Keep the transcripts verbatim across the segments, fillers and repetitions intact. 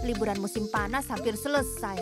liburan musim panas hampir selesai.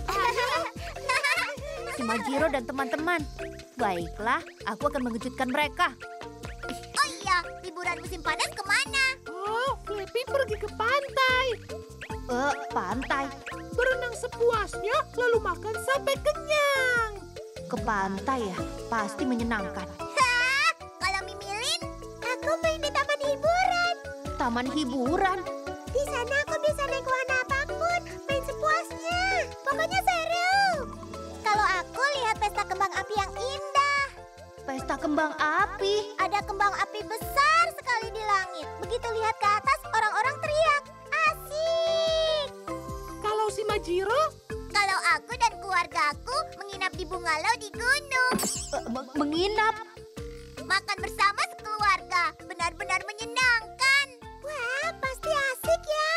Si Majiro dan teman-teman. Baiklah, aku akan mengejutkan mereka. Oh iya, liburan musim panas kemana? Oh, Flappy pergi ke pantai. Eh, pantai. Berenang sepuasnya, lalu makan sampai kenyang. Ke pantai ya, pasti menyenangkan. Hah, kalau Mimilin, aku main di taman hiburan. Taman hiburan? Di sana aku bisa naik wahana apapun, main sepuasnya. Pokoknya seru. Kalau aku lihat pesta kembang api yang indah. Pesta kembang api? Ada kembang api besar sekali di langit. Begitu lihat ke atas, orang-orang teriak. Asik! Kalau si Majiro? Kalau aku dan keluargaku menginap di bungalow di gunung. Eh, me- menginap? Makan bersama sekeluarga. Benar-benar menyenangkan. Wah, pasti asik ya.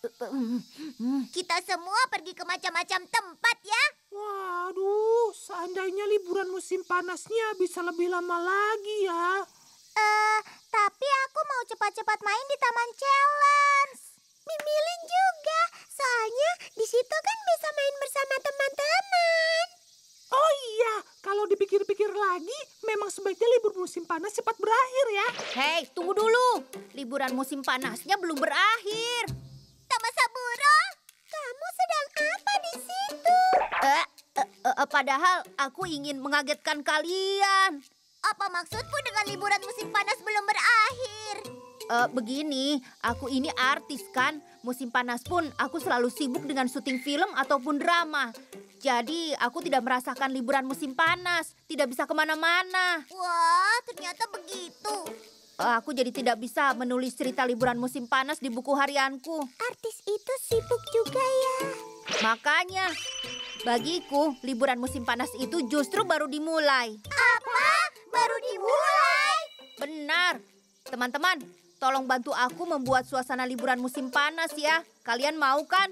Kita semua pergi ke macam-macam tempat ya. Waduh, seandainya liburan musim panasnya bisa lebih lama lagi ya. Eh, tapi aku mau cepat-cepat main di Taman Challenge. Mimilin juga, soalnya di situ kan bisa main bersama teman-teman. Oh iya, kalau dipikir-pikir lagi, memang sebaiknya libur musim panas cepat berakhir ya. Hei, tunggu dulu. Liburan musim panasnya belum berakhir. Tamasaburo, kamu sedang apa di situ? Eh, eh, eh, padahal aku ingin mengagetkan kalian. Apa maksudmu dengan liburan musim panas belum berakhir? Eh, begini, aku ini artis kan. Musim panas pun aku selalu sibuk dengan syuting film ataupun drama. Jadi aku tidak merasakan liburan musim panas. Tidak bisa kemana-mana. Wah, ternyata begitu. Eh, aku jadi tidak bisa menulis cerita liburan musim panas di buku harianku. Artis itu sibuk juga ya. Makanya, bagiku liburan musim panas itu justru baru dimulai. Apa? Baru dimulai? Benar. Teman-teman, tolong bantu aku membuat suasana liburan musim panas ya. Kalian mau kan?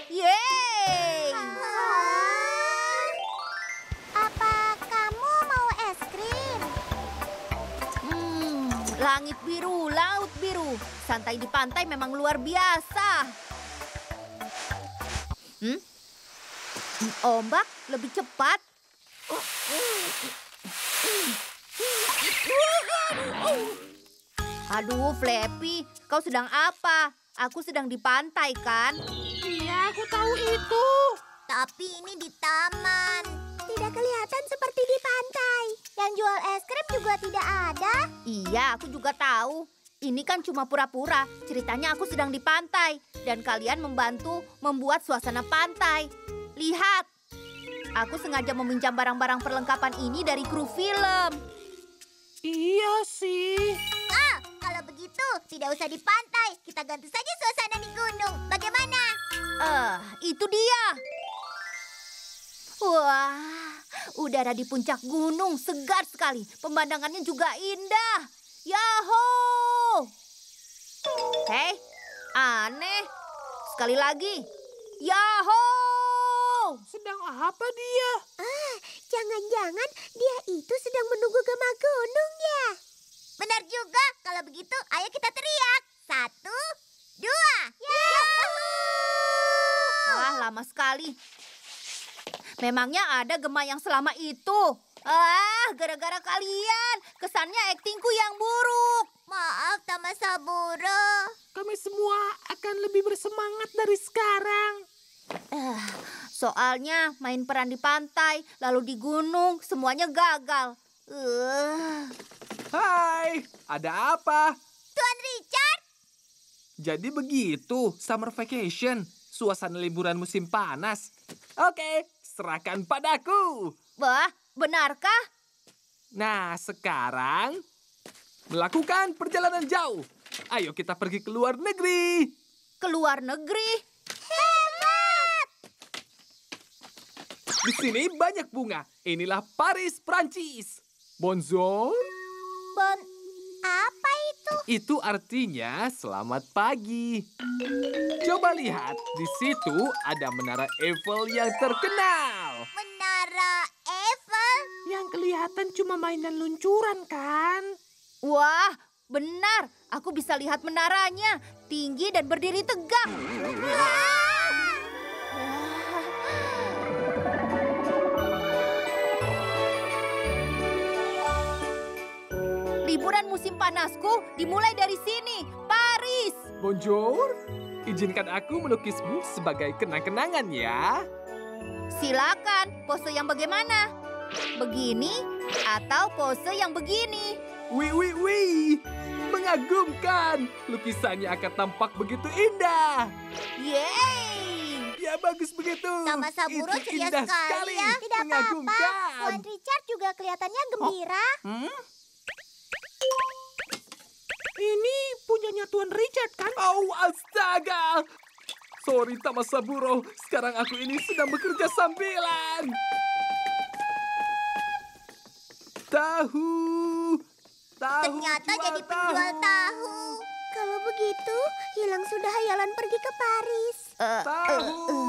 Yeay! Apa kamu mau es krim? Hmm, langit biru, laut biru. Santai di pantai memang luar biasa. Hmm? Ombak lebih cepat. Aduh, Flappy, kau sedang apa? Aku sedang di pantai, kan? Iya, aku tahu itu. Tapi ini di taman. Tidak kelihatan seperti di pantai. Yang jual es krim juga tidak ada. Iya, aku juga tahu. Ini kan cuma pura-pura. Ceritanya aku sedang di pantai. Dan kalian membantu membuat suasana pantai. Lihat, aku sengaja meminjam barang-barang perlengkapan ini dari kru film. Iya sih. Ah, kalau begitu tidak usah di pantai. Kita ganti saja suasana di gunung. Bagaimana? Eh, itu dia. Wah, udara di puncak gunung segar sekali. Pemandangannya juga indah. Yahoo! Hei, aneh. Sekali lagi. Yahoo! Sedang apa dia? Ah, jangan-jangan dia itu sedang menunggu gema gunung ya. Benar juga. Kalau begitu, ayo kita teriak. Satu, dua. Yahoo! Wah, lama sekali. Memangnya ada gema yang selama itu? Ah, gara-gara kalian. Kesannya aktingku yang buruk. Maaf, Tamasaburo. Kami semua akan lebih bersemangat dari sekarang. Eh, soalnya main peran di pantai, lalu di gunung, semuanya gagal. Eh, Hai, ada apa? Tuan Richard, Jadi begitu, summer vacation, suasana liburan musim panas. Oke, serahkan padaku. Wah, benarkah? Nah, sekarang melakukan perjalanan jauh. Ayo kita pergi ke luar negeri. Ke luar negeri? hebat! Di sini banyak bunga. Inilah Paris, Prancis. Bonjour. Bon, apa itu? Itu artinya selamat pagi. Coba lihat, di situ ada menara Eiffel yang terkenal. Menara Eiffel? Yang kelihatan cuma mainan luncuran kan? Wah, benar. Aku bisa lihat menaranya. Tinggi dan berdiri tegak. Wah, musim panasku dimulai dari sini, Paris. Bonjour, izinkan aku melukismu sebagai kenang-kenangan ya. Silakan, pose yang bagaimana? Begini atau pose yang begini? Wih, wih, wih. Mengagumkan. Lukisannya akan tampak begitu indah. Yeay! Ya, bagus begitu. Tamasaburo Itu ceria indah sekali ya. Tidak apa-apa. Mengagumkan. Tuan Richard juga kelihatannya gembira. Hmm? Ini punyanya Tuan Richard kan? Oh, astaga. Sorry, Tamasaburo. Sekarang aku ini sedang bekerja sambilan. Tahu. Tahu. Ternyata jual jadi penjual tahu. Kalau begitu, hilang sudah hayalan pergi ke Paris. Eh, Tahu.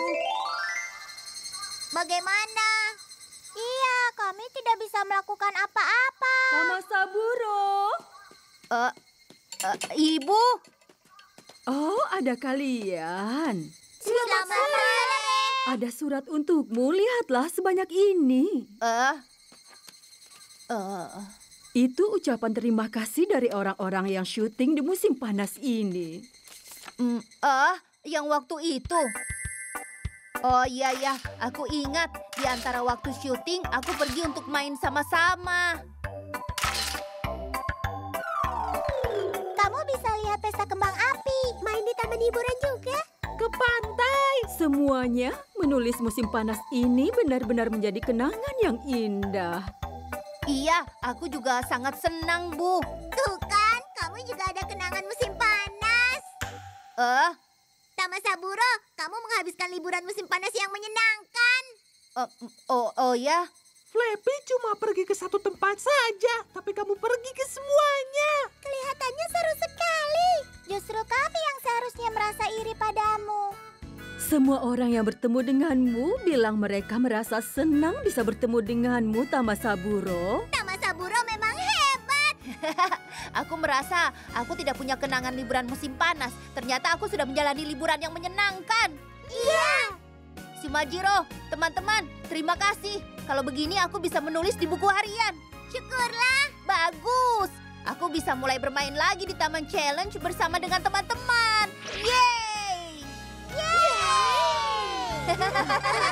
Bagaimana? Iya, kami tidak bisa melakukan apa-apa. Tamasaburo. eh, eh, Ibu, Oh, ada kalian. Selamat sore. Ada surat untukmu, lihatlah sebanyak ini. eh, eh, Itu ucapan terima kasih dari orang-orang yang syuting di musim panas ini. mm, eh, yang waktu itu. Oh iya ya, aku ingat di antara waktu syuting aku pergi untuk main sama-sama. Kamu bisa lihat pesta kembang api, main di taman hiburan juga. Ke pantai. Semuanya menulis musim panas ini benar-benar menjadi kenangan yang indah. Iya, aku juga sangat senang, Bu. Tuh kan, kamu juga ada kenangan musim panas. Eh, Tamasaburo, kamu menghabiskan liburan musim panas yang menyenangkan. eh, oh, oh ya. Flappy cuma pergi ke satu tempat saja, tapi kamu pergi ke semuanya. Kelihatannya seru sekali. Justru kami yang seharusnya merasa iri padamu. Semua orang yang bertemu denganmu bilang mereka merasa senang bisa bertemu denganmu, Tamasaburo. Tamasaburo memang hebat. Aku merasa aku tidak punya kenangan liburan musim panas. Ternyata aku sudah menjalani liburan yang menyenangkan. Iya. Shimajiro, teman-teman, terima kasih. Kalau begini aku bisa menulis di buku harian. Syukurlah. Bagus. Aku bisa mulai bermain lagi di Taman Challenge bersama dengan teman-teman. Yeay! Yeay.